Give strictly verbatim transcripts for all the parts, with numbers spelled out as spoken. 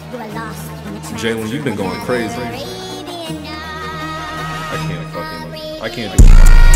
Jalen, you've been going crazy. I can't fucking, I can't do it.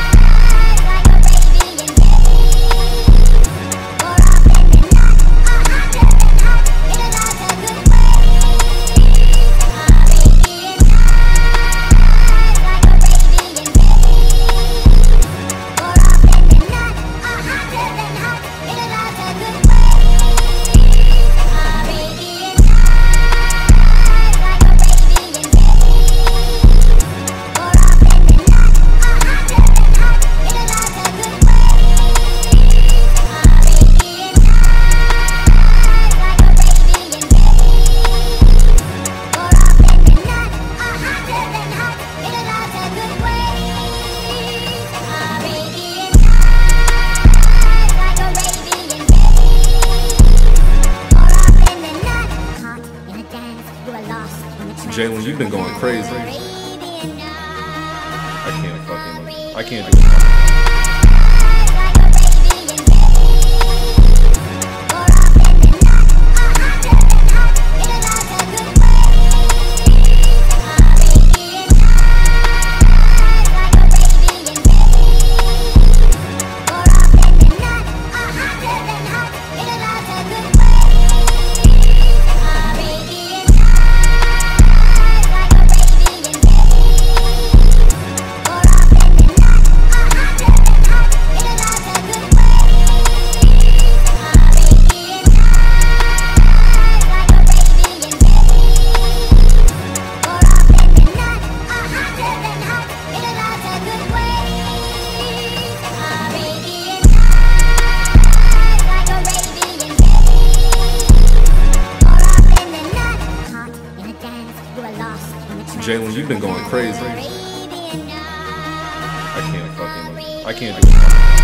Jalen, you've been going crazy. I can't fucking, I can't do it. Jalen, you've been going crazy. I can't fucking, I can't do it.